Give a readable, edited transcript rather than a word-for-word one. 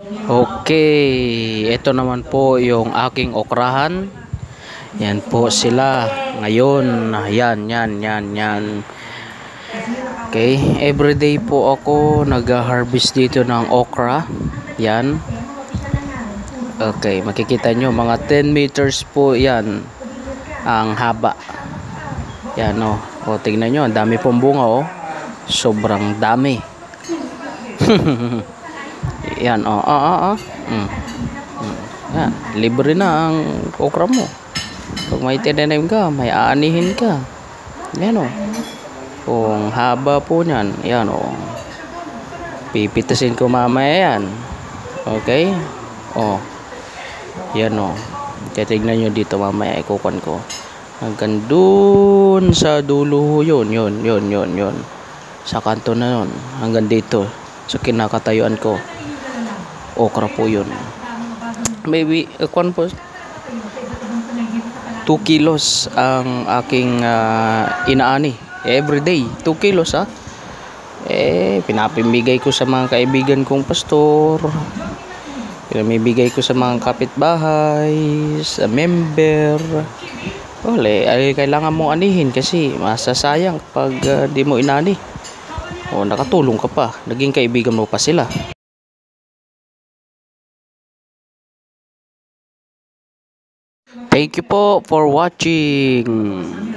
Okay, ito naman po yung aking okrahan. Yan po sila ngayon. Yan. Okay, everyday po ako nag-harvest dito ng okra. Yan. Okay, makikita nyo mga 10 meters po yan ang haba. Yan o. O, tingnan nyo, ang dami pong bunga o. Sobrang dami. Yan o. Yan, libre na ang okra mo. Pag may tinanim ka, may aanihin ka. Yan o. Kung haba po niyan, yan o. Pipitasin ko mamaya yan. Okay? O. Yan o. Titignan nyo dito mamaya, ikukuhan ko. Hanggang dun sa dulo yun. Sa kanto na yun. Hanggang dito. Sa kinakatayuan ko. Okra po yun. Maybe, kuhan po. 2 kilos ang aking inaani. Everyday. 2 kilos ha. Pinapimigay ko sa mga kaibigan kong pastor. Pinamibigay ko sa mga kapitbahay, sa member. Ay kailangan mo anihin kasi masasayang pag di mo inani. O nakatulong ka pa, naging kaibigan mo pa sila. Thank you po for watching.